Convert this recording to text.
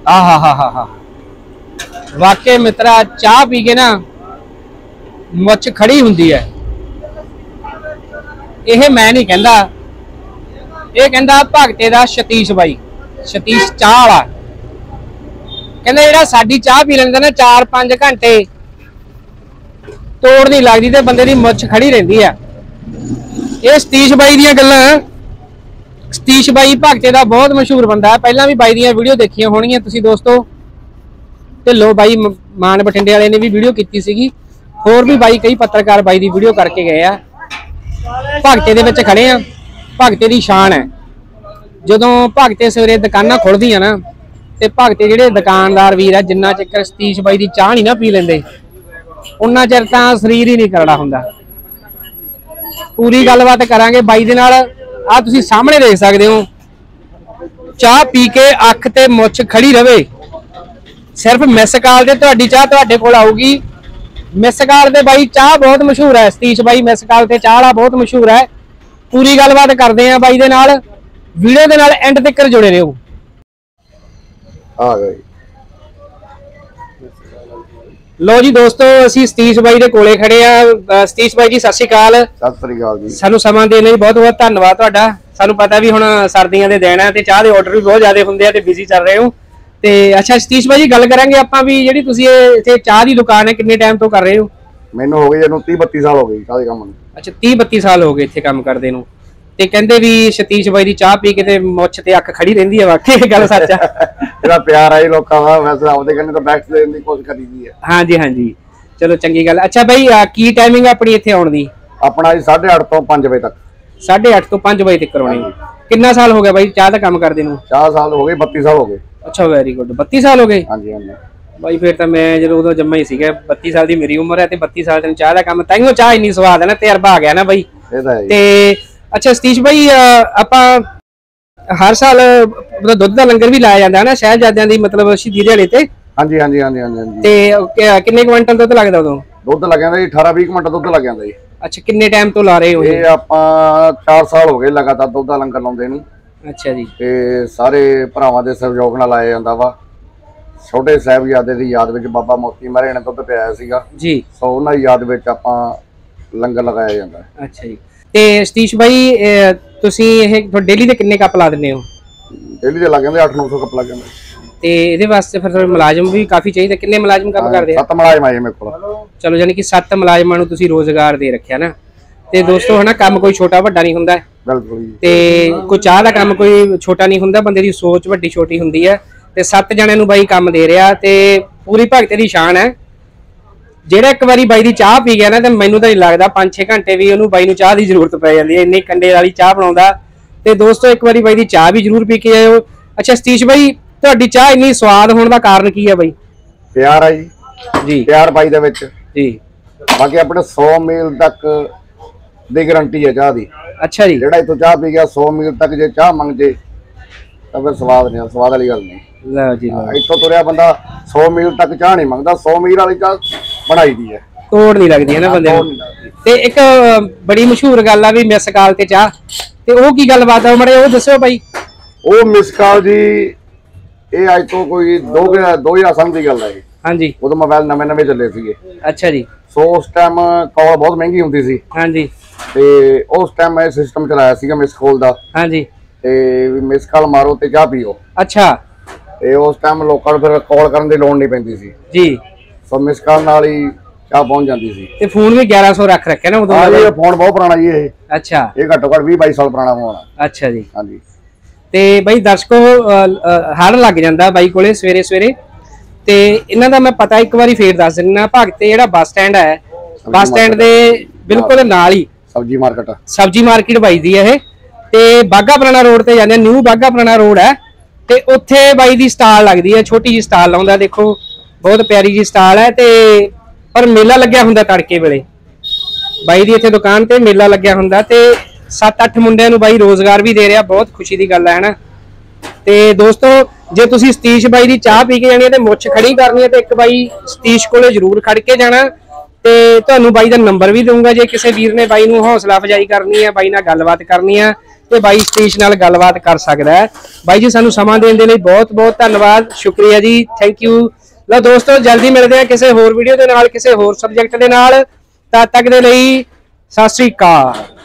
आहा वाकई मित्रा चाह पी के ना मुछ खड़ी हुंदी है। यह मैं नहीं कहंदा, ये कहंदा भगते दा सतीश बाई, सतीश चाह वाला कहंदा जिहड़ा साडी चाह पी लैंदा ना 4-5 घंटे तोड़ नहीं लगदी ते बंदे दी मुछ खड़ी रहिंदी है। ये सतीश बाई दीयां गल्लां। सतीश बाई भगते दा बहुत मशहूर बंदा है, पहला भी बाई दीयां वीडियो देखियां होणगियां तुसीं दोस्तों। ढिल्लों बाई मान बठिंडे वाले ने भी वीडियो की सीगी, होर भी बाई कई पत्रकार बाई दी वीडियो करके गए आ। भगते दे विच खड़े आ, भगते दी शान है। जदों भगते सवेरे दुकानां खुलदियां ना ते भगते जिहड़े दुकानदार वीर है जिन्ना चिर सतीश बाई दी चाह नहीं ना पी लेंदे उन्ना चिर तां शरीर ही नहीं करड़ा हुंदा। पूरी गलबात करांगे बाई दे नाल। आ तुसीं सामने देख सकदे हो, चाह पी के अख ते मुछ खड़ी रवे। सिर्फ मिस कॉल ते तुहाडी चाह तुहाडे कोल आऊगी। मिस कॉल ते बाई चाह बहुत मशहूर है, सतीश बाई मिस कॉल ते चाह वाला बहुत मशहूर है। पूरी गलबात करते हैं बाई दे नाल, वीडियो दे नाल एंड तक जुड़े रहो। आ गए लो जी दोस्तों, असीं सतीश बाई दे कोले खड़े आ। सतीश बाई जी सत श्री अकाल। सत श्री अकाल जी। सानू समा देने बहुत बहुत धन्यवाद तुहाडा। सानू पता भी हुण सर्दियां दे दिन है ते चाह दे ऑर्डर भी बहुत ज्यादा हुंदे आ ते बिजी चल रहे हो ते अच्छा सतीश भाई जी गल करांगे आपां भी जिहड़ी तुसीं इत्थे चाह दी दुकान है किन्ने टाइम तो कर रहे हो? मैनूं हो गए जदों 30-32 साल हो गए चाह दे काम नूं। अच्छा 30-32 साल हो गए इत्थे काम करदे नूं ते कहंदे भी सतीश भाई दी चाह पी के ते मुछ ते अख खड़ी रहिंदी है। वाकई गल सच है। तेरा प्यार है लोकां दा, वैसे आपदे कन्ने तो बैक्स देण दी कोशिश करीदी है। हां जी चलो चंगी गल। अच्छा भाई की टाइमिंग अपनी इत्थे आउण दी? अपना जी 8:30 तो 5 बजे तक। 8:30 तो 5 बजे तक करवानी। कितना साल हो गया भाई चाह दा काम करदे नूं? 4 साल हो गए, 32 साल हो गए। अच्छा वेरी गुड, 32 साल हो गए। हाँ जी हाँ जी भाई फिर तो मैं जो उदों जम्मा ही सीगा। 32 साल की मेरी उम्र है ते 32 साल तेन चाह दा काम, ताइयों चाह इन्नी स्वाद है ना, तजर्बा आ गया ना भाई। ते अच्छा सतीश भाई आपां हर साल मतलब दुध दा लंगर भी लाया जांदा है ना शहजादियां दी मतलब शहीदी दिहाड़े ते? हाँ जी ते किन्ने क्विंटल दुध लगदा उदों? दुध लग जांदा जी 18-20 क्विंटल दुध लग जांदा जी। अच्छा किन्ने टाइम तो ला रहे हो? ये आपां 4 साल हो गए लगातार दुध दा लंगर लाउंदे नूं। अच्छा जी। ते सारे भरावां दे सहयोग नाल लाया जांदा वा। छोटे साहिबजादे दी याद विच बाबा मोती महरे ने दुध पिआया सीगा जी, सो उन्हां दी याद विच आपां लंगर लगाया जांदा है। अच्छा जी। ते सतीश भाई तुसीं ਇਹ डेली ਦੇ ਕਿੰਨੇ ਕੱਪ ਲਾ ਦਿੰਦੇ ਹੋ? डेली ਦੇ ਲੱਗ ਜਾਂਦੇ 800-900 ਕੱਪ ਲੱਗ ਜਾਂਦੇ ਤੇ ਇਹਦੇ ਵਾਸਤੇ ਫਿਰ ਮੁਲਾਜ਼ਮ ਵੀ ਕਾਫੀ ਚਾਹੀਦਾ। ਕਿੰਨੇ ਮੁਲਾਜ਼ਮ ਕੰਮ ਕਰਦੇ ਆ? 7 ਮੁਲਾਜ਼ਮ ਆਏ ਮੇਰੇ ਕੋਲ। ਚਲੋ ਯਾਨੀ ਕਿ 7 ਮੁਲਾਜ਼ਮਾਂ ਨੂੰ ਤੁਸੀਂ ਰੋਜ਼ਗਾਰ ਦੇ ਰੱਖਿਆ ਨਾ। ਤੇ ਦੋਸਤੋ ਹਨਾ ਕੰਮ ਕੋਈ ਛੋਟਾ ਵੱਡਾ ਨਹੀਂ ਹੁੰਦਾ। ਬਿਲਕੁਲ ਜੀ। ਤੇ ਕੋਈ ਚਾਹ ਦਾ ਕੰਮ ਕੋਈ ਛੋਟਾ ਨਹੀਂ ਹੁੰਦਾ, ਬੰਦੇ ਦੀ ਸੋਚ ਵੱਡੀ ਛੋਟੀ ਹੁੰਦੀ ਹੈ। ਤੇ 7 ਜਣਿਆਂ ਨੂੰ ਬਾਈ ਕੰਮ ਦੇ ਰਿਹਾ ਤੇ ਪੂਰੀ ਭਗਤੇ ਦੀ ਸ਼ਾਨ ਹੈ। ਜਿਹੜਾ ਇੱਕ ਵਾਰੀ ਬਾਈ ਦੀ ਚਾਹ ਪੀ ਗਿਆ ਨਾ ਤੇ ਮੈਨੂੰ ਤਾਂ ਨਹੀਂ ਲੱਗਦਾ 5-6 ਘੰਟੇ ਵੀ ਉਹਨੂੰ ਬਾਈ ਨੂੰ ਚਾਹ ਦੀ ਜ਼ਰੂਰਤ ਪੈ ਜਾਂਦੀ ਹੈ, ਇੰਨੀ ਕੰਡੇ ਵਾਲੀ ਚਾਹ ਬਣਾਉਂਦਾ। ਤੇ ਦੋਸਤੋ ਇੱਕ ਵਾਰੀ ਬਾਈ ਦੀ ਚਾਹ ਵੀ ਜ਼ਰੂਰ ਪੀ ਕੇ ਆਇਓ। ਅੱਛਾ ਸਤੀਸ਼ ਬਾਈ ਤੁਹਾਡੀ ਚਾਹ ਇੰਨੀ ਸਵਾਦ ਹੋਣ ਦਾ ਕਾਰਨ ਕੀ ਹੈ ਬਾਈ? ਪਿਆਰ ਆ ਜੀ। ਜੀ ਪਿਆਰ ਬਾਈ ਦੇ ਵਿੱਚ ਜੀ। ਬਾਕੀ ਆਪਣੇ 100 ਮੀਲ ਤੱਕ ਦੀ ਗਾਰੰਟੀ ਹੈ ਚਾਹ ਦੀ। ਅੱਛਾ ਜੀ। ਜਿਹੜਾ ਇਥੋਂ ਚਾਹ ਪੀ ਗਿਆ 100 ਮੀਲ ਤੱਕ ਜੇ ਚਾਹ ਮੰਗ ਜੇ ਤਾਂ ਫਿਰ ਸਵਾਦ ਨਹੀਂ, ਸਵਾਦ ਵਾਲੀ ਗੱਲ ਨਹੀਂ। ਲਓ ਜੀ ਇੱਥੋਂ ਤੁਰਿਆ ਬੰਦਾ 100 ਮੀਲ ਤੱਕ ਚਾਹ ਨਹੀਂ ਮੰਗਦਾ, 100 ਮੀਲ ਵਾਲੀ ਚਾਹ ਬਣਾਈ ਦੀ ਹੈ, ਤੋੜ ਨਹੀਂ ਲੱਗਦੀ ਹੈ ਨਾ ਬੰਦੇ ਨੂੰ। ਤੇ ਇੱਕ ਬੜੀ ਮਸ਼ਹੂਰ ਗੱਲ ਆ ਵੀ ਮਿਸ ਕਾਲ ਤੇ ਚਾਹ, ਤੇ ਉਹ ਕੀ ਗੱਲਬਾਤ ਆ ਮਾੜੇ ਉਹ ਦੱਸਿਓ ਬਾਈ। ਉਹ ਮਿਸ ਕਾਲ ਜੀ ਇਹ ਅੱਜ ਤੋਂ ਕੋਈ 2000 ਦੀ ਗੱਲ ਹੈ। ਹਾਂਜੀ। ਉਦੋਂ ਮੋਬਾਈਲ ਨਵੇਂ ਚੱਲੇ ਸੀਗੇ। ਅੱਛਾ ਜੀ। ਸੋ ਉਸ ਟਾਈਮ ਕਾਲ ਬਹੁਤ ਮਹਿੰਗੀ ਹੁੰਦੀ ਸੀ। ਹਾਂਜੀ। ਤੇ ਉਸ ਟਾਈਮ ਇਹ ਸਿਸਟਮ ਚਲਾਇਆ ਸੀਗਾ ਮਿਸ ਕਾਲ ਦਾ। ਹਾਂਜੀ। ਤੇ ਮਿਸ ਕਾਲ ਮਾਰੋ ਤੇ ਚਾਹ ਪੀਓ। ਅੱਛਾ। ਤੇ ਉਸ ਟਾਈਮ ਲੋਕਾਂ ਨੂੰ ਫਿਰ ਕਾਲ ਕਰਨ ਦੀ ਲੋੜ ਨਹੀਂ ਪੈਂਦੀ ਸੀ ਜੀ। ਸੋ ਮਿਸ ਕਾਲ ਨਾਲ ਹੀ ਚਾਹ ਪਹੁੰਚ ਜਾਂਦੀ ਸੀ। ਤੇ ਫੋਨ ਵੀ 1100 ਰੱਖ ਰੱਖਿਆ ਨਾ ਉਦੋਂ? ਇਹ ਫੋਨ ਬਹੁਤ ਪੁਰਾਣਾ ਜੀ ਇਹ। ਅੱਛਾ। ਇਹ ਘੱਟੋ ਘੱਟ 20-22 ਸਾਲ ਪੁਰਾਣਾ ਫੋਨ ਆ। ਅੱਛਾ ਜੀ। ਹਾਂਜੀ। ਤੇ ਬਾਈ ਦਰਸ਼ਕੋ ਹੜ ਲੱਗ ਜਾਂਦਾ ਬਾਈ ਕੋਲੇ ਸਵੇਰੇ ਸਵੇਰੇ, ਤੇ ਇਹਨਾਂ ਦਾ ਮੈਂ ਪਤਾ ਇੱਕ ਵਾਰੀ ਫੇਰ ਦੱਸ ਦਿੰਦਾ। ਭਗਤੇ ਜਿਹੜਾ ਬੱਸ ਸਟੈਂਡ ਹੈ, ਬੱਸ ਸਟੈਂਡ ਦੇ ਬਿਲਕੁਲ ਨਾਲ ਹੀ ਸਬਜ਼ੀ ਮਾਰਕੀਟ ਵੱਜਦੀ ਹੈ ਇਹ, ਤੇ ਬਾਘਾ ਪੁਰਾਣਾ ਰੋਡ ਤੇ ਜਾਂਦੇ, ਨਿਊ ਬਾਘਾ ਪੁਰਾਣਾ ਰੋਡ ਹੈ, ਤੇ ਉੱਥੇ ਬਾਈ ਦੀ ਸਟਾਲ ਲੱਗਦੀ ਹੈ, ਛੋਟੀ ਜੀ ਸਟਾਲ ਲਾਉਂਦਾ, ਦੇਖੋ ਬਹੁਤ ਪਿਆਰੀ ਜੀ ਸਟਾਲ ਹੈ। ਤੇ ਪਰ ਮੇਲਾ ਲੱਗਿਆ ਹੁੰਦਾ ਤੜਕੇ ਵੇਲੇ, ਬਾਈ ਦੀ ਇੱਥੇ ਦੁਕਾਨ ਤੇ ਮੇਲਾ ਲੱਗਿਆ ਹੁੰਦਾ, ਤੇ 7-8 ਮੁੰਡਿਆਂ ਨੂੰ ਬਾਈ ਰੋਜ਼ਗਾਰ ਵੀ ਦੇ ਰਿਹਾ, ਬਹੁਤ ਖੁਸ਼ੀ ਦੀ ਗੱਲ ਹੈ ਨਾ। ਤੇ ਦੋਸਤੋ ਜੇ ਤੁਸੀਂ ਸਤੀਸ਼ ਬਾਈ ਦੀ ਚਾਹ ਪੀ ਕੇ ਜਾਣੀ ਹੈ ਤੇ ਮੁੱਛ ਖੜੀ ਕਰਨੀ ਹੈ, ਤੇ ਇੱਕ ਬਾਈ ਸਤੀਸ਼ ਕੋਲੇ ਜ਼ਰੂਰ ਖੜ ਕੇ ਜਾਣਾ। ਤੇ ਤੁਹਾਨੂੰ ਬਾਈ ਦਾ ਨੰਬਰ ਵੀ ਦਊਂਗਾ, ਜੇ ਕਿਸੇ ਵੀਰ ਨੇ ਬਾਈ ਨੂੰ ਹੌਸਲਾ ਅਫਜ਼ਾਈ ਕਰਨੀ ਹੈ, ਬਾਈ ਨਾਲ ਗੱਲਬਾਤ ਕਰਨੀ ਹੈ, ਤੇ ਬਾਈ ਸਤੀਸ਼ ਨਾਲ ਗੱਲਬਾਤ ਕਰ ਸਕਦਾ ਹੈ। ਬਾਈ ਜੀ ਸਾਨੂੰ ਸਮਾਂ ਦੇਣ ਦੇ ਲਈ ਬਹੁਤ ਬਹੁਤ ਧੰਨਵਾਦ, ਸ਼ੁਕਰੀਆ ਜੀ, ਥੈਂਕ ਯੂ। ਲਓ ਦੋਸਤੋ ਜਲਦੀ ਮਿਲਦੇ ਆ ਕਿਸੇ ਹੋਰ ਵੀਡੀਓ ਦੇ ਨਾਲ, ਕਿਸੇ ਹੋਰ ਸਬਜੈਕਟ ਦੇ ਨਾਲ। ਤਦ ਤੱਕ ਦੇ ਲਈ ਸਤਿ ਸ੍ਰੀ ਅਕਾਲ।